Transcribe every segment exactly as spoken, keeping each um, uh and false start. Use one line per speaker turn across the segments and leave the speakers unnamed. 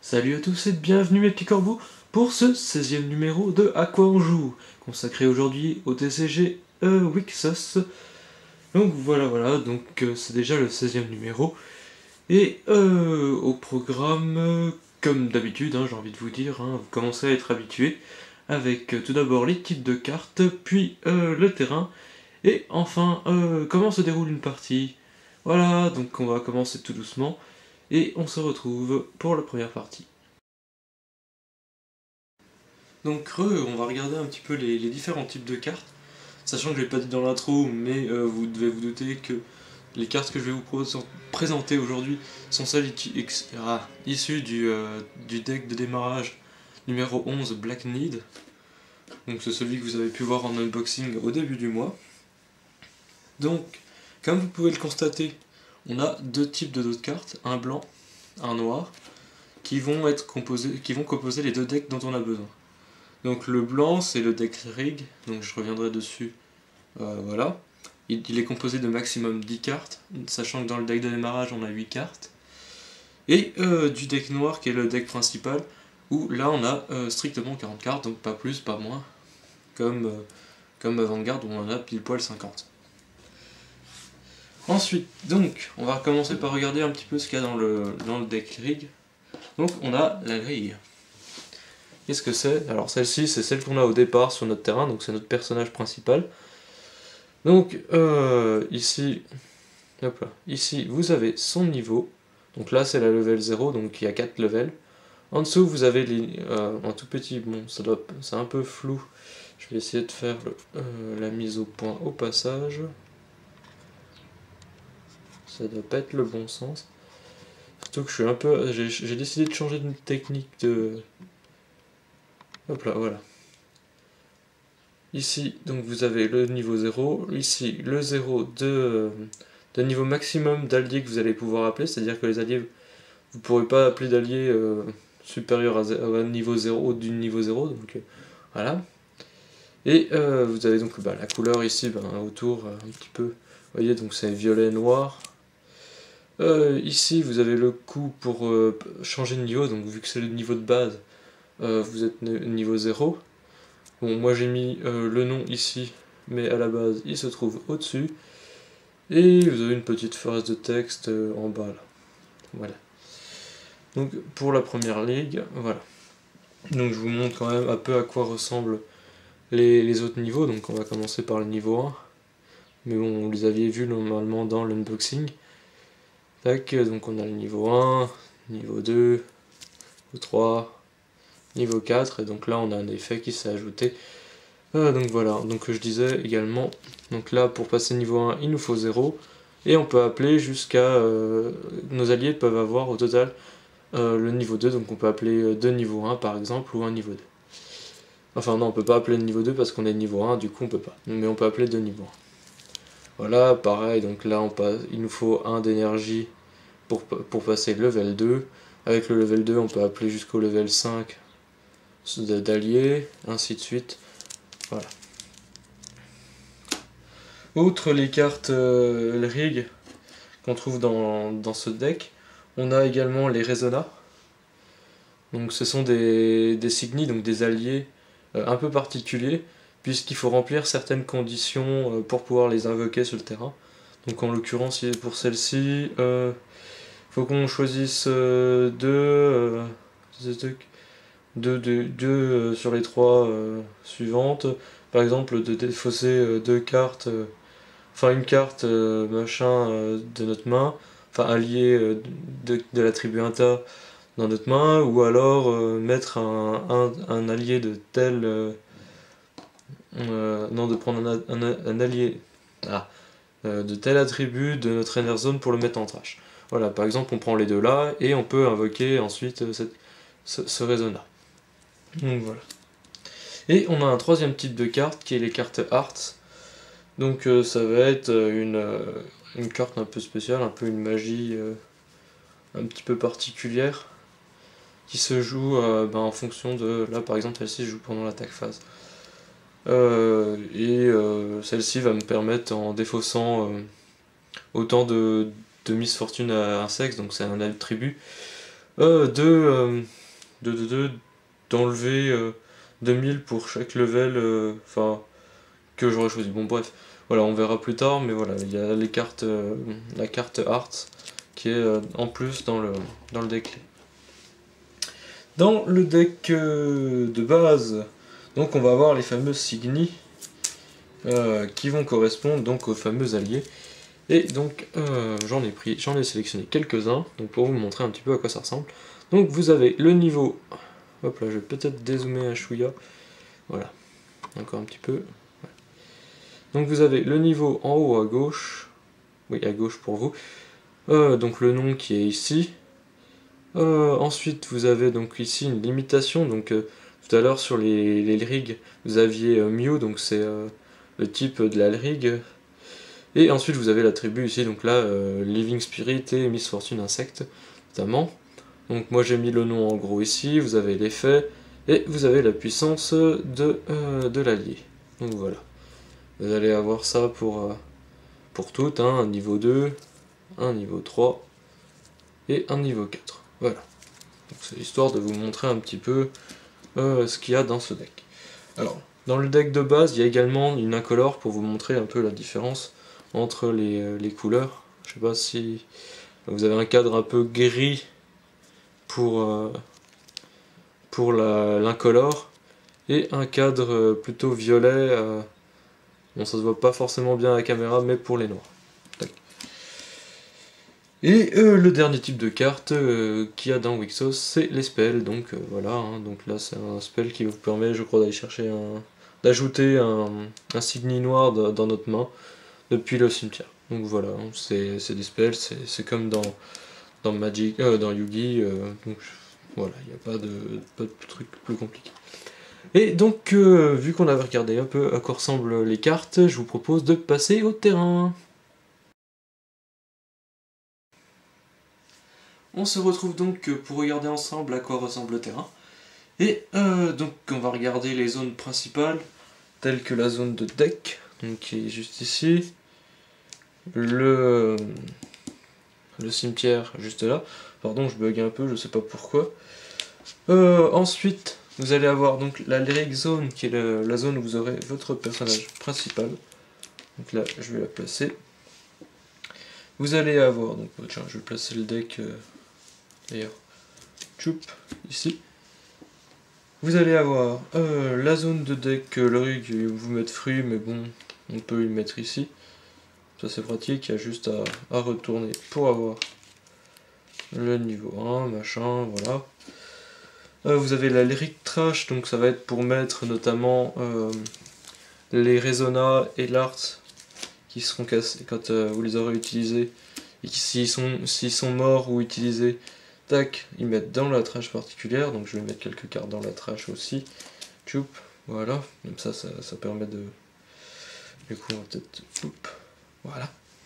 Salut à tous et bienvenue mes petits corbeaux pour ce seizième numéro de À quoi on joue, consacré aujourd'hui au T C G euh, Wixos. Donc voilà, voilà, donc euh, c'est déjà le seizième numéro. Et euh, au programme, euh, comme d'habitude, hein, j'ai envie de vous dire, hein, vous commencez à être habitués, avec euh, tout d'abord les types de cartes, puis euh, le terrain, et enfin euh, comment se déroule une partie. Voilà, donc on va commencer tout doucement, et on se retrouve pour la première partie. Donc re, on va regarder un petit peu les, les différents types de cartes, sachant que je l'ai pas dit dans l'intro, mais euh, vous devez vous douter que les cartes que je vais vous présenter aujourd'hui sont celles ah, issues du, euh, du deck de démarrage numéro onze Black Need. Donc c'est celui que vous avez pu voir en unboxing au début du mois. Donc, comme vous pouvez le constater, on a deux types de dos de cartes, un blanc, un noir, qui vont être composés, qui vont composer les deux decks dont on a besoin. Donc le blanc c'est le deck Rig, donc je reviendrai dessus, euh, voilà. Il, il est composé de maximum dix cartes, sachant que dans le deck de démarrage on a huit cartes. Et euh, du deck noir qui est le deck principal, où là on a euh, strictement quarante cartes, donc pas plus, pas moins, comme, euh, comme Vanguard où on en a pile poil cinquante. Ensuite, donc, on va commencer par regarder un petit peu ce qu'il y a dans le, dans le deck Rig. Donc on a la grille. Qu'est-ce que c'est? Alors celle-ci, c'est celle qu'on a au départ sur notre terrain, donc c'est notre personnage principal. Donc euh, ici, hop là, ici vous avez son niveau. Donc là c'est la level zéro, donc il y a quatre levels. En dessous vous avez les, euh, un tout petit, bon ça doit, c'est un peu flou. Je vais essayer de faire le, euh, la mise au point au passage. Ça doit pas être le bon sens. Surtout que je suis un peu, j'ai décidé de changer de technique de... Hop là, voilà. Ici, donc vous avez le niveau zéro, ici le zéro de, de niveau maximum d'alliés que vous allez pouvoir appeler, c'est-à-dire que les alliés, vous ne pourrez pas appeler d'alliés euh, supérieurs à, à un niveau zéro du niveau zéro, donc euh, voilà. Et euh, vous avez donc bah, la couleur ici, bah, autour euh, un petit peu, vous voyez, donc c'est violet, noir. Euh, ici vous avez le coup pour euh, changer de niveau, donc vu que c'est le niveau de base, euh, vous êtes niveau zéro. Bon, moi j'ai mis euh, le nom ici, mais à la base il se trouve au-dessus. Et vous avez une petite phrase de texte euh, en bas là. Voilà. Donc pour la première ligue, voilà. Donc je vous montre quand même un peu à quoi ressemblent les, les autres niveaux. Donc on va commencer par le niveau un. Mais bon, vous les aviez vus normalement dans l'unboxing. Tac, donc on a le niveau un, niveau deux, niveau trois, niveau quatre. Et donc là on a un effet qui s'est ajouté. Ah, donc voilà, donc je disais également, donc là pour passer niveau un il nous faut zéro, et on peut appeler jusqu'à, euh, nos alliés peuvent avoir au total euh, le niveau deux, donc on peut appeler deux niveau un par exemple, ou un niveau deux. Enfin non, on peut pas appeler le niveau deux parce qu'on est niveau un, du coup on peut pas, mais on peut appeler deux niveau un. Voilà, pareil, donc là on passe, il nous faut un d'énergie pour, pour passer le level deux, avec le level deux on peut appeler jusqu'au level cinq d'alliés, ainsi de suite. Voilà. Outre les cartes euh, le rig qu'on trouve dans, dans ce deck, on a également les Resona. Donc ce sont des, des signis, donc des alliés euh, un peu particuliers, puisqu'il faut remplir certaines conditions euh, pour pouvoir les invoquer sur le terrain. Donc en l'occurrence pour celle-ci, il euh, faut qu'on choisisse euh, deux, euh, deux, deux, deux euh, sur les trois euh, suivantes. Par exemple de défausser euh, deux cartes, euh, enfin une carte euh, machin euh, de notre main, enfin allié euh, de, de la tribu Inta dans notre main, ou alors euh, mettre un, un, un allié de tel euh, euh, non, de prendre un, un, un allié ah, euh, de tel attribut de notre inner zone pour le mettre en trash. Voilà, par exemple on prend les deux là et on peut invoquer ensuite euh, cette, ce, ce raisonnat. Donc voilà. Et on a un troisième type de carte qui est les cartes Arts. Donc euh, ça va être une, euh, une carte un peu spéciale, un peu une magie euh, un petit peu particulière, qui se joue euh, ben, en fonction de... Là par exemple celle-ci se joue pendant l'attaque phase. Euh, et euh, celle-ci va me permettre en défaussant euh, autant de, de Miss Fortune à un sexe, donc c'est un attribut, euh, de, euh, de, de, de d'enlever euh, deux mille pour chaque level, enfin, euh, que j'aurais choisi. Bon bref, voilà, on verra plus tard, mais voilà, il y a les cartes, euh, la carte Arts qui est euh, en plus dans le, dans le deck. Dans le deck euh, de base, donc on va avoir les fameux Signi euh, qui vont correspondre donc aux fameux alliés. Et donc euh, j'en ai pris, j'en ai sélectionné quelques-uns, donc pour vous montrer un petit peu à quoi ça ressemble. Donc vous avez le niveau, hop là, je vais peut-être dézoomer un chouïa, voilà, encore un petit peu. Ouais. Donc vous avez le niveau en haut à gauche, oui à gauche pour vous, euh, donc le nom qui est ici. Euh, ensuite vous avez donc ici une limitation, donc euh, tout à l'heure sur les, les rigs vous aviez euh, Mew, donc c'est euh, le type de la rig. Et ensuite vous avez la tribu ici, donc là, euh, Living Spirit et Miss Fortune Insect, notamment. Donc moi j'ai mis le nom en gros ici, vous avez l'effet, et vous avez la puissance de, euh, de l'allié. Donc voilà. Vous allez avoir ça pour, euh, pour toutes, hein, un niveau deux, un niveau trois, et un niveau quatre. Voilà. C'est histoire de vous montrer un petit peu euh, ce qu'il y a dans ce deck. Alors, dans le deck de base, il y a également une incolore pour vous montrer un peu la différence entre les, euh, les couleurs. Je sais pas si vous avez un cadre un peu gris pour, euh, pour l'incolore et un cadre euh, plutôt violet. Euh, bon, ça se voit pas forcément bien à la caméra, mais pour les noirs. Tac. Et euh, le dernier type de carte euh, qu'il y a dans Wixos, c'est les spells. Donc euh, voilà, hein, donc là c'est un spell qui vous permet, je crois, d'aller chercher un, d'ajouter un, un signi noir de, dans notre main depuis le cimetière. Donc voilà, hein, c'est des spells, c'est comme dans, dans Magic, euh, dans Yugi. Euh, donc voilà, il n'y a pas de, pas de truc plus compliqué. Et donc, euh, vu qu'on avait regardé un peu à quoi ressemblent les cartes, je vous propose de passer au terrain. On se retrouve donc pour regarder ensemble à quoi ressemble le terrain. Et euh, donc on va regarder les zones principales, telles que la zone de deck, donc qui est juste ici, le, le cimetière juste là. Pardon, je bug un peu, je sais pas pourquoi. Euh, ensuite, vous allez avoir donc la lyric zone, qui est le, la zone où vous aurez votre personnage principal. Donc là, je vais la placer. Vous allez avoir, donc tiens, je vais placer le deck euh, d'ailleurs, tchoup, ici. Vous allez avoir euh, la zone de deck, euh, le rig, vous mettre fruits, mais bon, on peut le mettre ici. Ça c'est pratique, il y a juste à, à retourner pour avoir le niveau un, machin, voilà. Euh, vous avez la lyric trash, donc ça va être pour mettre notamment euh, les Resona et l'art qui seront cassés quand euh, vous les aurez utilisés. Et s'ils sont, s'ils sont morts ou utilisés, tac, ils mettent dans la trash particulière, donc je vais mettre quelques cartes dans la trash aussi. Tchoup, voilà, comme ça, ça, ça permet de... Du coup, on va peut-être... Voilà.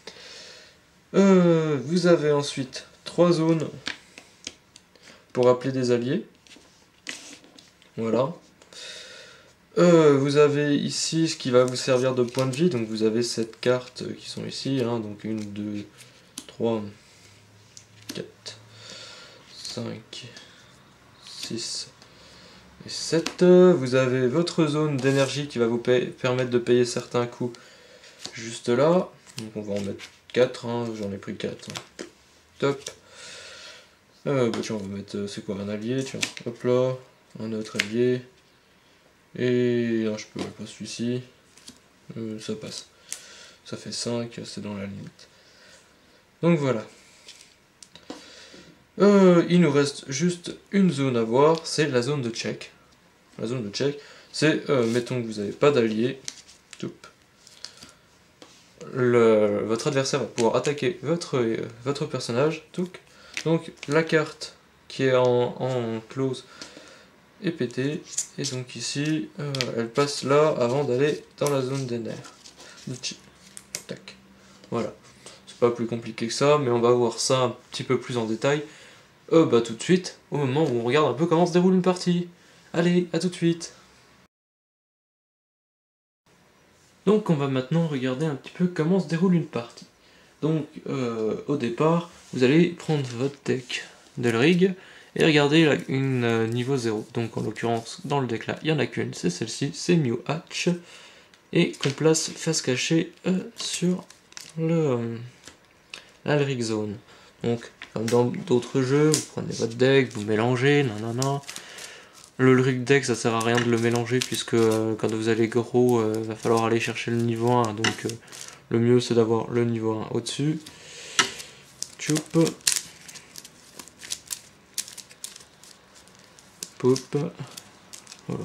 Euh, vous avez ensuite trois zones pour appeler des alliés. Voilà. Euh, vous avez ici ce qui va vous servir de point de vie, donc vous avez cette carte qui sont ici, hein, donc une, deux, trois, quatre, cinq, six et sept. Vous avez votre zone d'énergie qui va vous permettre de payer certains coûts juste là. Donc on va en mettre quatre, hein, j'en ai pris quatre. Hein. Top. Euh, bah tiens, on va mettre, c'est quoi, un allié, tiens, hop là, un autre allié. Et non, je peux pas celui-ci. Euh, ça passe. Ça fait cinq, c'est dans la limite. Donc voilà. Euh, il nous reste juste une zone à voir, c'est la zone de check. La zone de check, c'est, euh, mettons que vous n'avez pas d'allié, votre adversaire va pouvoir attaquer votre, euh, votre personnage, touc. Donc la carte qui est en, en close est pétée, et donc ici, euh, elle passe là avant d'aller dans la zone des nerfs. Tac. Voilà. C'est pas plus compliqué que ça, mais on va voir ça un petit peu plus en détail. Euh, bah tout de suite, au moment où on regarde un peu comment se déroule une partie. Allez, à tout de suite. Donc on va maintenant regarder un petit peu comment se déroule une partie. Donc euh, au départ, vous allez prendre votre deck de rig Et regardez là, une euh, niveau zéro. Donc en l'occurrence, dans le deck là, il n'y en a qu'une, c'est celle-ci, c'est Mew Hatch. Et qu'on place face cachée euh, sur le euh, l'Alric Zone. Donc, comme dans d'autres jeux, vous prenez votre deck, vous mélangez, nanana. Le Ulric deck, ça sert à rien de le mélanger, puisque euh, quand vous allez gros, il euh, va falloir aller chercher le niveau un. Donc, euh, le mieux, c'est d'avoir le niveau un au-dessus. Tchoup. Poup. Voilà.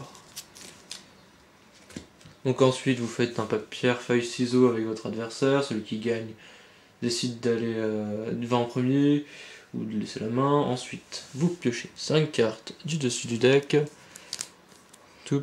Donc ensuite, vous faites un papier, feuille, ciseaux avec votre adversaire. Celui qui gagne décide d'aller euh, va en premier ou de laisser la main. Ensuite, vous piochez cinq cartes du dessus du deck. Toup.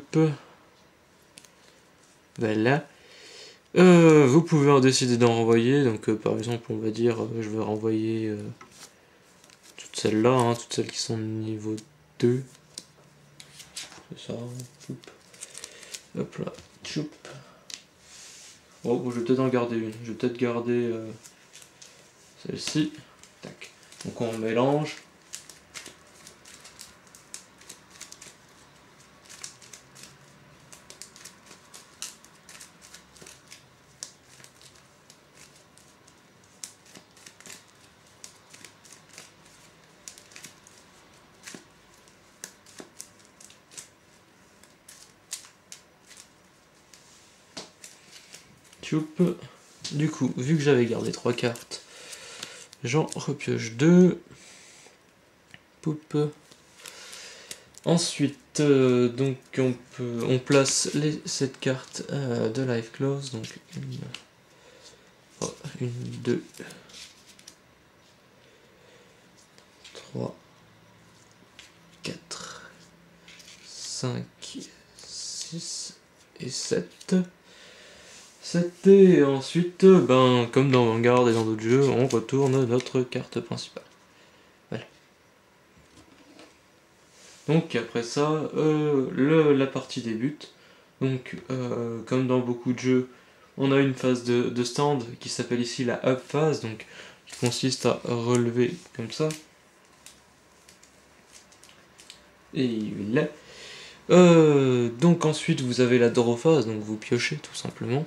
Voilà. Euh, vous pouvez en décider d'en renvoyer. Donc, euh, par exemple, on va dire, euh, je vais renvoyer euh, toutes celles-là, hein, toutes celles qui sont niveau deux. C'est ça. Toup. Hop là. Tchoup. Oh, je vais peut-être en garder une. Je vais peut-être garder euh, celle-ci. Tac. Donc on mélange. Tchoup. Du coup, vu que j'avais gardé trois cartes, j'en repioche deux. Poup. Ensuite, euh, donc on peut, on place les sept cartes euh, de Life Close, donc une, oh, une, deux, trois, quatre, cinq, six et sept. sept et ensuite, ben comme dans Vanguard et dans d'autres jeux, on retourne notre carte principale. Voilà. Donc après ça, euh, le, la partie débute. Donc euh, comme dans beaucoup de jeux, on a une phase de, de stand qui s'appelle ici la up phase, donc qui consiste à relever comme ça. Et là. Euh, donc ensuite vous avez la draw phase, donc vous piochez tout simplement.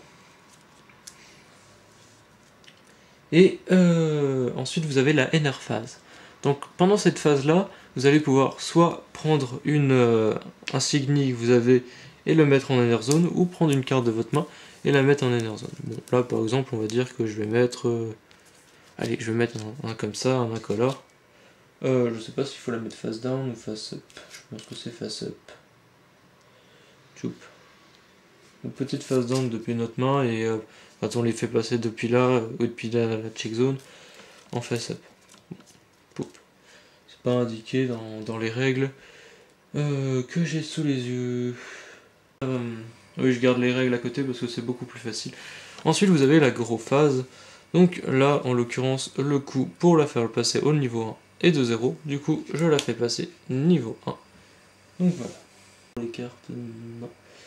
Et euh, ensuite vous avez la Ner phase. Donc pendant cette phase là, vous allez pouvoir soit prendre une euh, insignie que vous avez et le mettre en Ner Zone, ou prendre une carte de votre main et la mettre en Ner Zone. Bon, là par exemple on va dire que je vais mettre... Euh, allez, je vais mettre un, un comme ça, un incolore. Euh, je sais pas s'il faut la mettre face down ou face up. Je pense que c'est face up. Tchoup. Une petite face down depuis notre main et euh, quand on les fait passer depuis là, ou depuis la, la check zone, en face up. Poup. C'est pas indiqué dans, dans les règles euh, que j'ai sous les yeux. Euh, oui, je garde les règles à côté parce que c'est beaucoup plus facile. Ensuite, vous avez la gros phase. Donc là, en l'occurrence, le coup pour la faire passer au niveau un est de zéro. Du coup, je la fais passer niveau un. Donc voilà. Les cartes, non.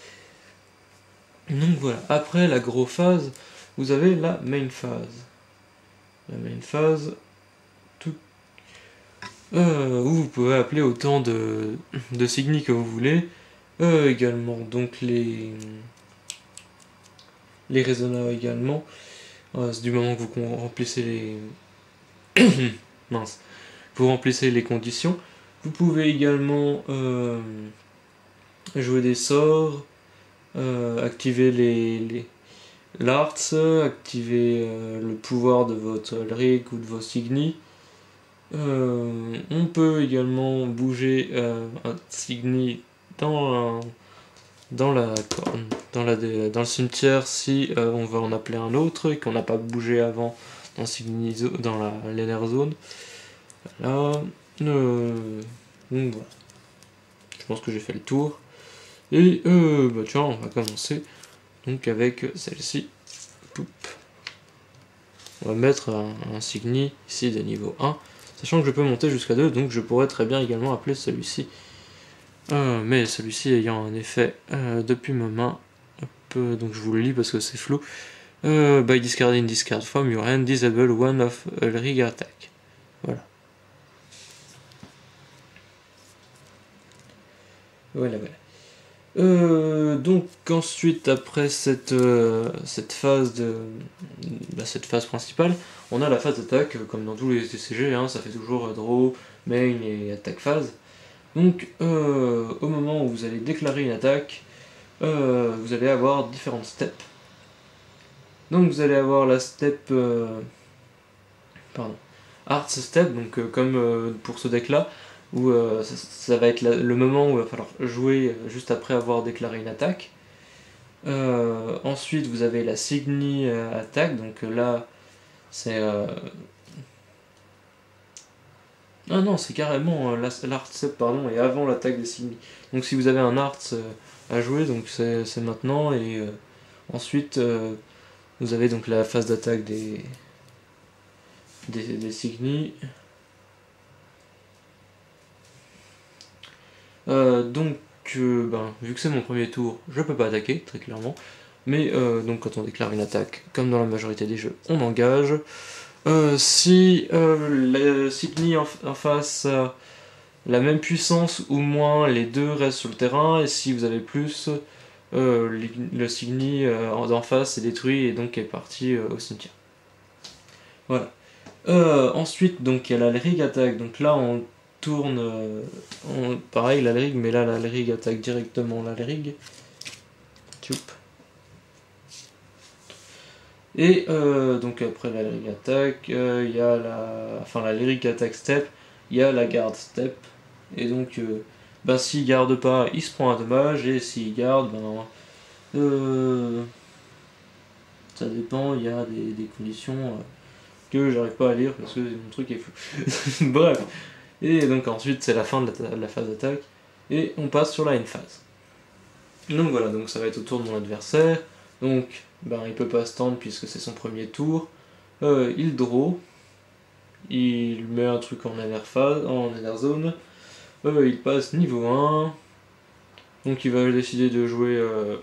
Donc voilà. Après la gros phase, vous avez la main phase. La main phase, tout, euh, où vous pouvez appeler autant de, de signes que vous voulez. Euh, également, donc les, les résonateurs également. Euh, c'est du moment que vous remplissez les... Mince. Vous remplissez les conditions. Vous pouvez également euh, jouer des sorts, euh, activer les, les l'arts, activer euh, le pouvoir de votre Elric ou de vos Signi. Euh, on peut également bouger euh, un Signi dans, un, dans, la, dans, la, dans le cimetière si euh, on va en appeler un autre et qu'on n'a pas bougé avant dans, Signi, dans la l'Ener Zone. Là, euh, donc voilà. Je pense que j'ai fait le tour. Et euh, bah tiens, on va commencer donc avec celle-ci. On va mettre un, un Signi ici de niveau un, sachant que je peux monter jusqu'à deux, donc je pourrais très bien également appeler celui-ci. Euh, mais celui-ci ayant un effet euh, depuis ma main, hop, donc je vous le lis parce que c'est flou. Euh, by discarding this card from your hand, disable one of Elric attack. Voilà. Voilà, voilà. Euh, donc ensuite, après cette, euh, cette phase de bah, cette phase principale, on a la phase d'attaque, euh, comme dans tous les T C G, hein, ça fait toujours euh, draw, main et attaque phase. Donc euh, au moment où vous allez déclarer une attaque, euh, vous allez avoir différentes steps. Donc vous allez avoir la step euh, pardon, Art Step, donc euh, comme euh, pour ce deck là, où euh, ça, ça va être la, le moment où il va falloir jouer euh, juste après avoir déclaré une attaque. Euh, ensuite vous avez la Signy euh, attaque, donc euh, là c'est... Euh... Ah non, c'est carrément euh, l'Art Step, pardon, et avant l'attaque des Signy. Donc si vous avez un Art euh, à jouer, donc c'est maintenant, et euh, ensuite euh, vous avez donc la phase d'attaque des, des, des Signy. Euh, donc, euh, ben, vu que c'est mon premier tour, je peux pas attaquer, très clairement. Mais euh, donc quand on déclare une attaque, comme dans la majorité des jeux, on engage. Euh, si euh, la Signy en, en face a la même puissance ou moins, les deux restent sur le terrain. Et si vous avez plus, euh, le Signy euh, en face est détruit et donc est parti euh, au cimetière. Voilà. Euh, ensuite, donc il y a la Rig attaque. Donc là, on tourne euh, on, pareil la Rig, mais là la Rig attaque directement la Rig. Et euh, donc après la Lyric attaque, il euh, y a la. Enfin la Lyric attack step, il y a la garde step. Et donc euh, ben, s'il garde pas, il se prend un dommage, et s'il garde, ben. Euh, ça dépend, il y a des, des conditions euh, que j'arrive pas à lire parce que mon truc est flou. Bref. Et donc ensuite c'est la fin de la, de la phase d'attaque. Et on passe sur la end phase. Donc voilà, donc ça va être au tour de mon adversaire. Donc ben, il peut pas stand puisque c'est son premier tour. Euh, il draw. Il met un truc en nether phase, en nether zone. Euh, il passe niveau un. Donc il va décider de jouer euh,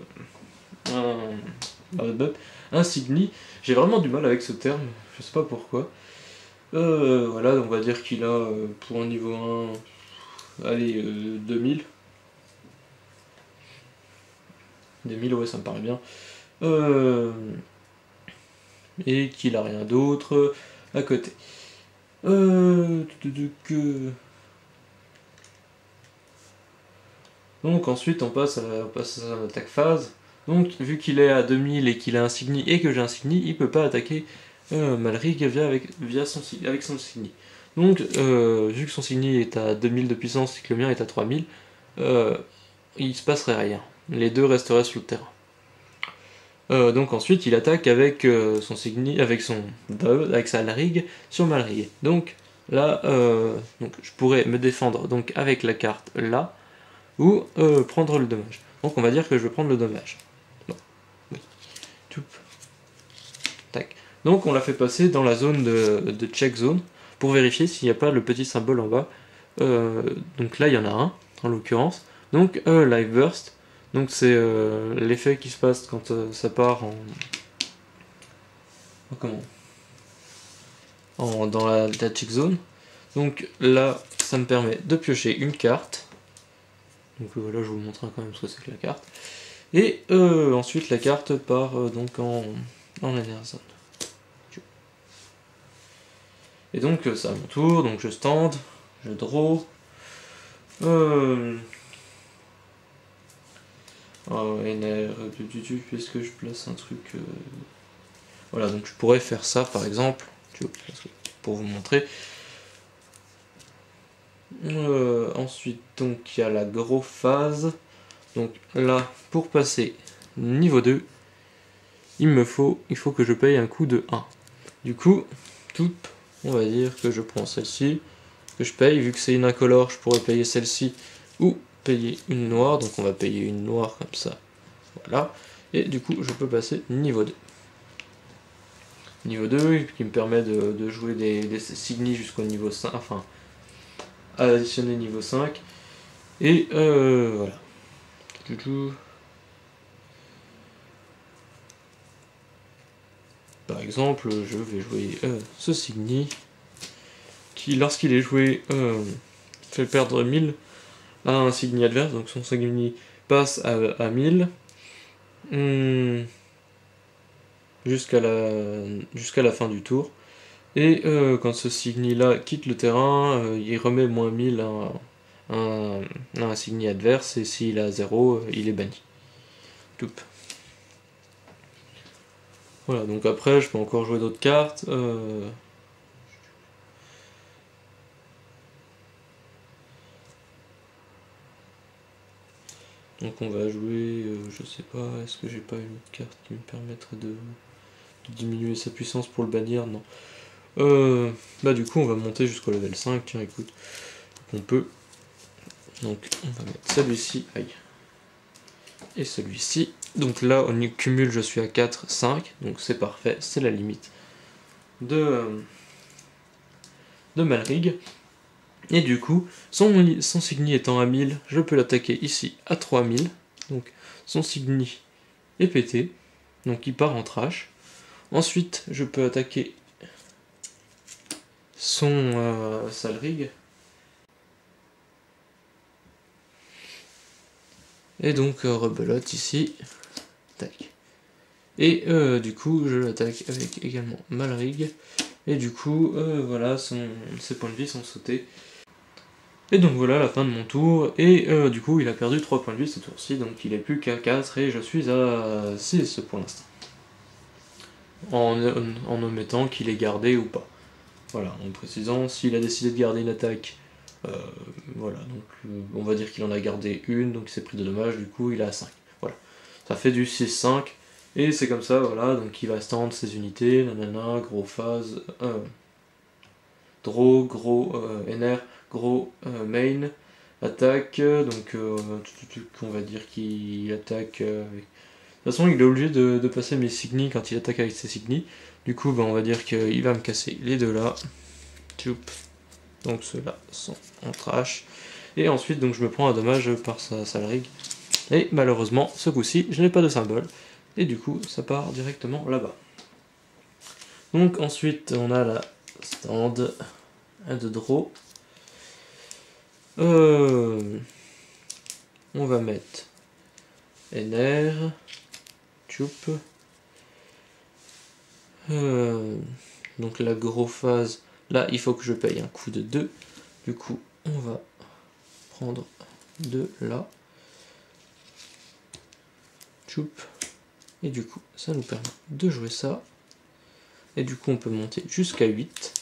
un, un Signy. J'ai vraiment du mal avec ce terme, je sais pas pourquoi. Euh, voilà, on va dire qu'il a euh, pour un niveau un, allez, euh, deux mille. deux mille, ouais, ça me paraît bien. Euh, et qu'il a rien d'autre à côté. Euh, que... Donc ensuite on passe à, on passe à son attaque phase. Donc vu qu'il est à deux mille et qu'il a un Signy et que j'ai un Signy, il peut pas attaquer euh, Malrig via, avec, via son, avec son Signy. Donc euh, vu que son Signy est à deux mille de puissance et que le mien est à trois mille, euh, il se passerait rien. Les deux resteraient sur le terrain. Euh, donc ensuite il attaque avec euh, son Signy, avec son avec sa Malrig sur Malrig. Donc là, euh, donc, je pourrais me défendre donc avec la carte là, ou euh, prendre le dommage. Donc on va dire que je vais prendre le dommage. Bon. Oui. Tac. Donc on l'a fait passer dans la zone de, de check zone pour vérifier s'il n'y a pas le petit symbole en bas. Euh, donc là il y en a un en l'occurrence. Donc euh, live burst. Donc c'est euh, l'effet qui se passe quand euh, ça part en... en comment en, dans la, la check zone. Donc là ça me permet de piocher une carte. Donc voilà, je vous montrerai quand même ce que c'est que la carte. Et euh, ensuite la carte part euh, donc en, en nether zone. Et donc c'est à mon tour, donc je stand, je draw. Euh... Oh, N R, est-ce que je place un truc euh... Voilà, donc je pourrais faire ça par exemple, pour vous montrer. Euh, ensuite, donc il y a la gros phase. Donc là, pour passer niveau deux, il me faut, il faut que je paye un coût de un. Du coup, tout, on va dire que je prends celle-ci, que je paye, vu que c'est une incolore, je pourrais payer celle-ci ou payer une noire, donc on va payer une noire comme ça, voilà, et du coup je peux passer niveau deux. Niveau deux qui me permet de, de jouer des, des Signy jusqu'au niveau cinq, enfin, à additionner niveau cinq, et euh, voilà. Par exemple, je vais jouer euh, ce Signy, qui lorsqu'il est joué euh, fait perdre mille à un Signy adverse, donc son Signy passe à, à mille. Hmm, jusqu'à la, jusqu'à la fin du tour. Et euh, quand ce Signy là quitte le terrain, euh, il remet moins mille à un, un, un Signy adverse, et s'il a zéro, euh, il est banni. Toup. Voilà, donc après je peux encore jouer d'autres cartes. Euh... Donc on va jouer, euh, je sais pas, est-ce que j'ai pas une autre carte qui me permettrait de, de diminuer sa puissance pour le bannir? Non. Euh, bah du coup on va monter jusqu'au level cinq, tiens écoute, on peut. Donc on va mettre celui-ci, aïe, et celui-ci. Donc là on cumule, je suis à quatre, cinq, donc c'est parfait, c'est la limite de, euh, de Malrig. Et du coup, son, son Signy étant à mille, je peux l'attaquer ici à trois mille. Donc son Signy est pété, donc il part en trash. Ensuite, je peux attaquer son euh, Salrig. Et donc euh, rebelote ici. Tac. Et euh, du coup, je l'attaque avec également Malrig. Et du coup, euh, voilà, son, ses points de vie sont sautés. Et donc voilà la fin de mon tour, et euh, du coup il a perdu trois points de vie ce tour-ci, donc il est plus qu'à quatre et je suis à six pour l'instant. En, en omettant qu'il ait gardé ou pas. Voilà, en précisant, s'il a décidé de garder une attaque, euh, voilà, donc euh, on va dire qu'il en a gardé une, donc il s'est pris de dommages, du coup il est à cinq. Voilà, ça fait du six cinq, et c'est comme ça, voilà, donc il va stand ses unités, nanana, gros phase, euh, draw, gros euh, N R, gros euh, main, attaque, donc euh, on va dire qu'il attaque euh, avec... De toute façon il est obligé de, de passer mes Signy quand il attaque avec ses Signy, du coup bah, on va dire qu'il va me casser les deux là, donc ceux-là sont en trash, et ensuite donc je me prends un dommage par sa Salrig, et malheureusement ce coup-ci je n'ai pas de symbole, et du coup ça part directement là-bas. Donc ensuite on a la stand de draw. Euh, on va mettre N R, tchoup. Euh, donc la gros phase, là il faut que je paye un coup de deux. Du coup, on va prendre deux là. Tchoup. Et du coup, ça nous permet de jouer ça. Et du coup, on peut monter jusqu'à huit.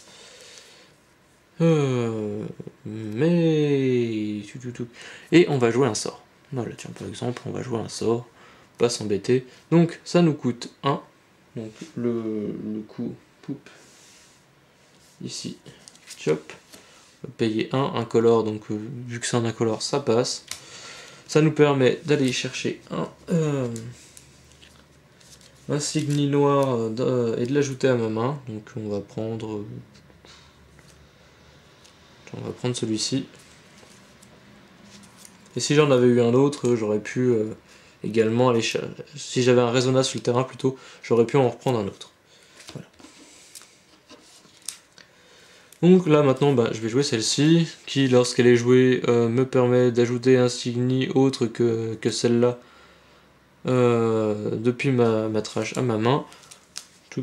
Euh, mais... Et on va jouer un sort. Voilà, tiens, par exemple, on va jouer un sort. Pas s'embêter. Donc, ça nous coûte un. Donc, le, le coup, poup. Ici, chop. On va payer un, incolore. Donc, euh, vu que c'est un incolore, ça passe. Ça nous permet d'aller chercher un, euh, un Signy noir euh, et de l'ajouter à ma main. Donc, on va prendre... Euh, on va prendre celui-ci. Et si j'en avais eu un autre, j'aurais pu euh, également aller chercher... Si j'avais un Résonance sur le terrain plutôt, j'aurais pu en reprendre un autre. Voilà. Donc là maintenant, bah, je vais jouer celle-ci, qui lorsqu'elle est jouée, euh, me permet d'ajouter un Signy autre que, que celle-là euh, depuis ma, ma trash à ma main. Toup.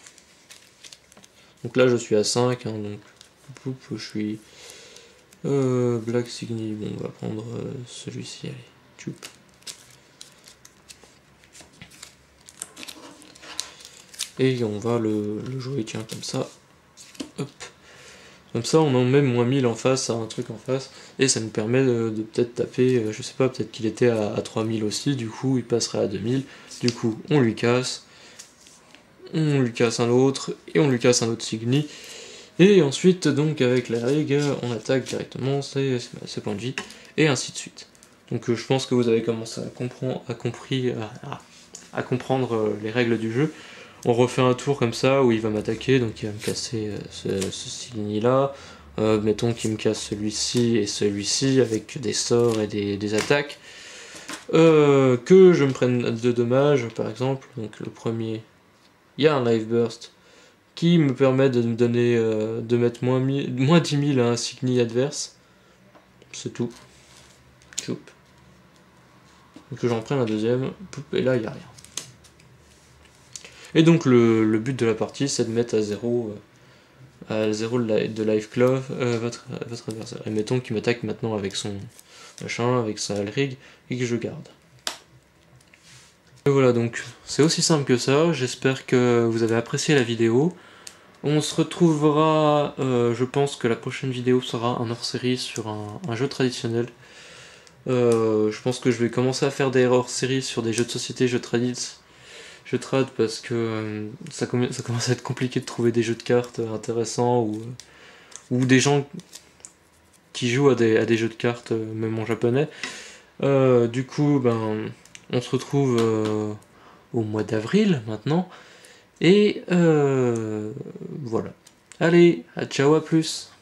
Donc là je suis à cinq, hein, donc poup, je suis... Euh, Black Signy, bon on va prendre euh, celui-ci, allez, tchoup. Et on va le, le jouer, tiens, comme ça, hop. Comme ça on en met moins mille en face, à un truc en face, et ça nous permet de, de peut-être taper, euh, je sais pas, peut-être qu'il était à, à trois mille aussi, du coup il passerait à deux mille, du coup on lui casse, on lui casse un autre, et on lui casse un autre Signy. Et ensuite, donc, avec la règle, on attaque directement ses, ses points de vie, et ainsi de suite. Donc, euh, je pense que vous avez commencé à, comprendre, à, compris, à, à comprendre euh, les règles du jeu. On refait un tour comme ça, où il va m'attaquer, donc il va me casser euh, ce, ce Signy-là. Euh, mettons qu'il me casse celui-ci et celui-ci, avec des sorts et des, des attaques. Euh, que je me prenne de dommages, par exemple. Donc, le premier, il y a un Life Burst, qui me permet de me donner euh, de mettre moins, moins dix mille à un Signy adverse. C'est tout. choup. Que j'en prenne un deuxième, et là il n'y a rien. Et donc le, le but de la partie c'est de mettre à zéro, euh, à zéro de life clove euh, votre, votre adversaire. Et mettons qu'il m'attaque maintenant avec son machin, avec sa Alrig, et que je garde. Et voilà, donc c'est aussi simple que ça, j'espère que vous avez apprécié la vidéo. On se retrouvera, euh, je pense que la prochaine vidéo sera un hors-série sur un, un jeu traditionnel. Euh, je pense que je vais commencer à faire des hors-séries sur des jeux de société, jeux tradis, jeux trad, parce que euh, ça, com ça commence à être compliqué de trouver des jeux de cartes intéressants, ou, ou des gens qui jouent à des, à des jeux de cartes, même en japonais. Euh, du coup, ben, on se retrouve euh, au mois d'avril maintenant. Et euh, voilà. Allez, à ciao, à plus.